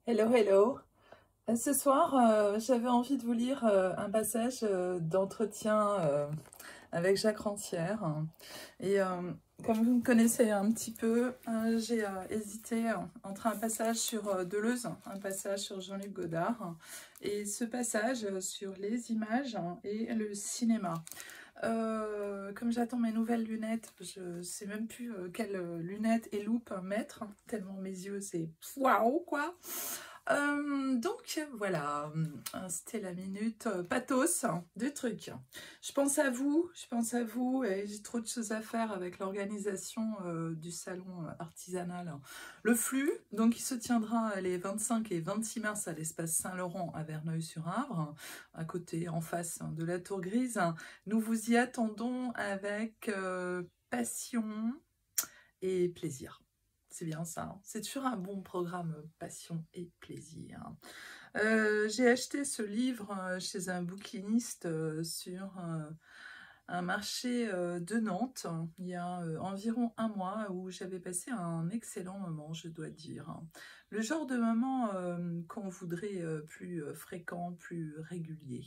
Hello, hello. Ce soir, j'avais envie de vous lire un passage d'entretien avec Jacques Rancière. Et comme vous me connaissez un petit peu, j'ai hésité entre un passage sur Deleuze, un passage sur Jean-Luc Godard, et ce passage sur les images et le cinéma. Comme j'attends mes nouvelles lunettes, je ne sais même plus quelles lunettes et loupe mettre, tellement mes yeux c'est waouh quoi. Donc voilà, c'était la minute pathos du truc. Je pense à vous, et j'ai trop de choses à faire avec l'organisation du salon artisanal. Le flux, donc il se tiendra les 25 et 26 mars à l'espace Saint-Laurent à Verneuil-sur-Avre, à côté, en face de la Tour Grise. Nous vous y attendons avec passion et plaisir. C'est bien ça, hein. C'est toujours un bon programme passion et plaisir. J'ai acheté ce livre chez un bouquiniste sur un marché de Nantes il y a environ un mois où j'avais passé un excellent moment, je dois dire. Le genre de moment qu'on voudrait plus fréquent, plus régulier.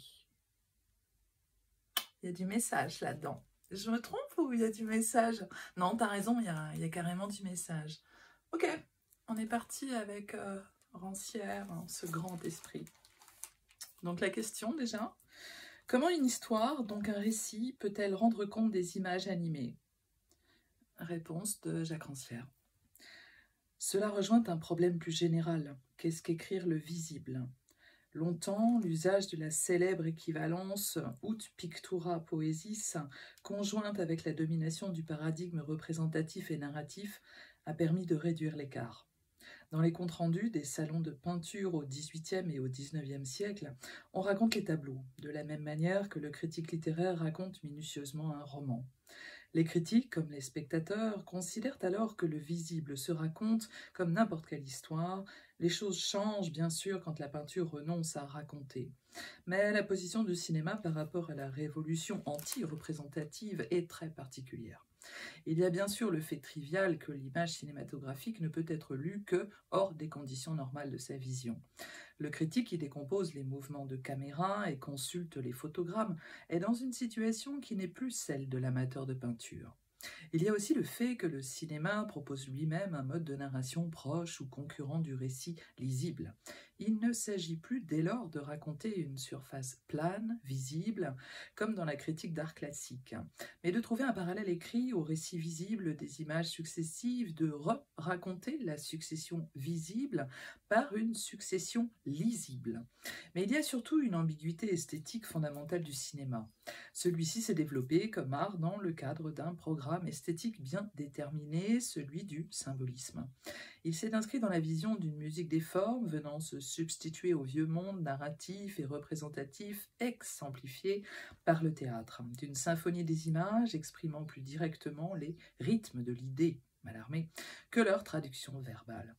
Il y a du message là-dedans. Je me trompe ou il y a du message? Non, t'as raison, il y a carrément du message. Ok, on est parti avec Rancière, hein, ce grand esprit. Donc la question déjà, comment une histoire, donc un récit, peut-elle rendre compte des images animées? Réponse de Jacques Rancière. Cela rejoint un problème plus général. Qu'est-ce qu'écrire le visible? Longtemps, l'usage de la célèbre équivalence ut pictura poesis, conjointe avec la domination du paradigme représentatif et narratif, a permis de réduire l'écart. Dans les comptes rendus des salons de peinture au XVIIIe et au XIXe siècle, on raconte les tableaux, de la même manière que le critique littéraire raconte minutieusement un roman. Les critiques, comme les spectateurs, considèrent alors que le visible se raconte comme n'importe quelle histoire. Les choses changent bien sûr quand la peinture renonce à raconter. Mais la position du cinéma par rapport à la révolution anti-représentative est très particulière. Il y a bien sûr le fait trivial que l'image cinématographique ne peut être lue que hors des conditions normales de sa vision. Le critique qui décompose les mouvements de caméra et consulte les photogrammes est dans une situation qui n'est plus celle de l'amateur de peinture. Il y a aussi le fait que le cinéma propose lui-même un mode de narration proche ou concurrent du récit lisible. Il ne s'agit plus dès lors de raconter une surface plane, visible, comme dans la critique d'art classique, mais de trouver un parallèle écrit au récit visible des images successives, de raconter la succession visible par une succession lisible. Mais il y a surtout une ambiguïté esthétique fondamentale du cinéma. Celui-ci s'est développé comme art dans le cadre d'un programme esthétique bien déterminé, celui du symbolisme. Il s'est inscrit dans la vision d'une musique des formes venant se substituer au vieux monde narratif et représentatif exemplifié par le théâtre, d'une symphonie des images exprimant plus directement les rythmes de l'idée, Mallarmé, que leur traduction verbale.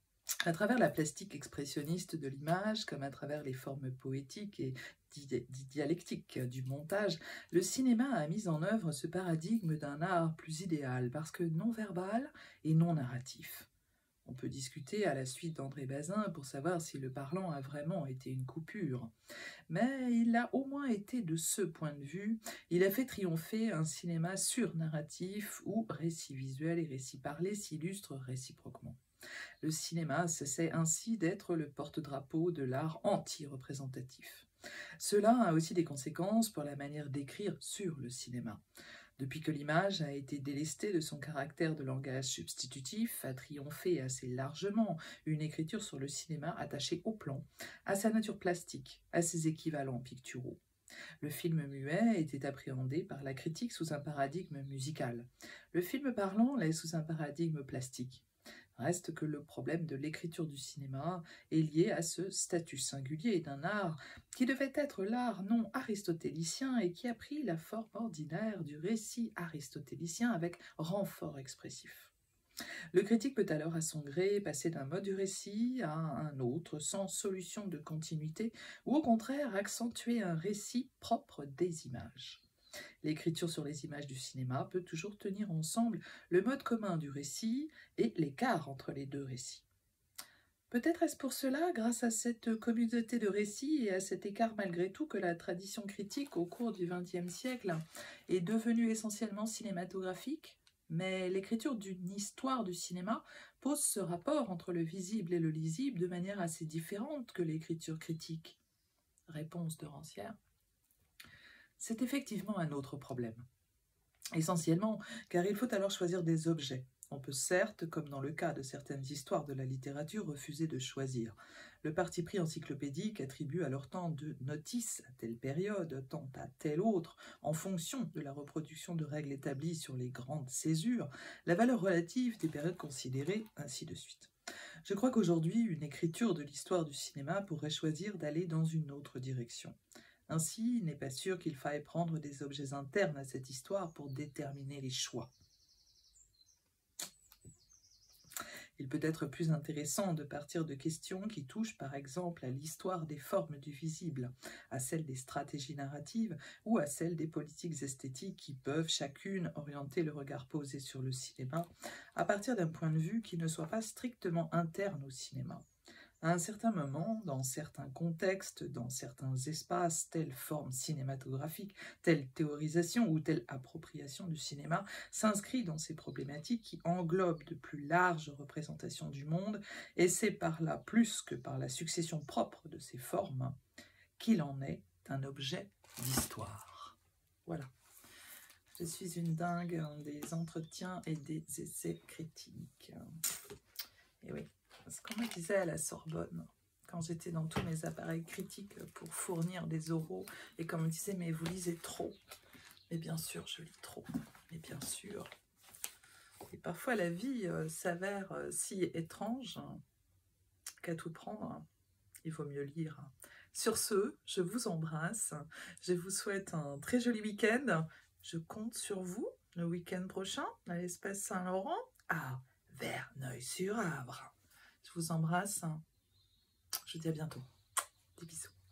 À travers la plastique expressionniste de l'image, comme à travers les formes poétiques et dialectiques du montage, le cinéma a mis en œuvre ce paradigme d'un art plus idéal, parce que non verbal et non narratif. On peut discuter à la suite d'André Bazin pour savoir si le parlant a vraiment été une coupure. Mais il a au moins été de ce point de vue, il a fait triompher un cinéma sur-narratif où récit visuel et récit parlé s'illustrent réciproquement. Le cinéma cessait ainsi d'être le porte-drapeau de l'art anti-représentatif. Cela a aussi des conséquences pour la manière d'écrire sur le cinéma. Depuis que l'image a été délestée de son caractère de langage substitutif, a triomphé assez largement une écriture sur le cinéma attachée au plan, à sa nature plastique, à ses équivalents picturaux. Le film muet était appréhendé par la critique sous un paradigme musical. Le film parlant l'est sous un paradigme plastique. Reste que le problème de l'écriture du cinéma est lié à ce statut singulier d'un art qui devait être l'art non aristotélicien et qui a pris la forme ordinaire du récit aristotélicien avec renfort expressif. Le critique peut alors à son gré passer d'un mode du récit à un autre sans solution de continuité ou au contraire accentuer un récit propre des images. L'écriture sur les images du cinéma peut toujours tenir ensemble le mode commun du récit et l'écart entre les deux récits. Peut-être est-ce pour cela, grâce à cette communauté de récits et à cet écart malgré tout, que la tradition critique au cours du XXe siècle est devenue essentiellement cinématographique. Mais l'écriture d'une histoire du cinéma pose ce rapport entre le visible et le lisible de manière assez différente que l'écriture critique. Réponse de Rancière. C'est effectivement un autre problème. Essentiellement, car il faut alors choisir des objets. On peut certes, comme dans le cas de certaines histoires de la littérature, refuser de choisir. Le parti pris encyclopédique attribue alors tant de notices à telle période, tant à telle autre, en fonction de la reproduction de règles établies sur les grandes césures, la valeur relative des périodes considérées, ainsi de suite. Je crois qu'aujourd'hui, une écriture de l'histoire du cinéma pourrait choisir d'aller dans une autre direction. Ainsi, il n'est pas sûr qu'il faille prendre des objets internes à cette histoire pour déterminer les choix. Il peut être plus intéressant de partir de questions qui touchent par exemple à l'histoire des formes du visible, à celle des stratégies narratives ou à celle des politiques esthétiques qui peuvent chacune orienter le regard posé sur le cinéma à partir d'un point de vue qui ne soit pas strictement interne au cinéma. À un certain moment, dans certains contextes, dans certains espaces, telle forme cinématographique, telle théorisation ou telle appropriation du cinéma s'inscrit dans ces problématiques qui englobent de plus larges représentations du monde, et c'est par là, plus que par la succession propre de ces formes, qu'il en est un objet d'histoire. Voilà. Je suis une dingue des entretiens et des essais critiques. Et oui. Ce qu'on me disait à la Sorbonne, quand j'étais dans tous mes appareils critiques pour fournir des oraux, et qu'on me disait, mais vous lisez trop. Mais bien sûr, je lis trop. Mais bien sûr. Et parfois, la vie s'avère si étrange qu'à tout prendre, il vaut mieux lire. Sur ce, je vous embrasse. Je vous souhaite un très joli week-end. Je compte sur vous le week-end prochain à l'Espace Saint-Laurent à Verneuil-sur-Avre. Je vous embrasse. Je vous dis à bientôt. Des bisous.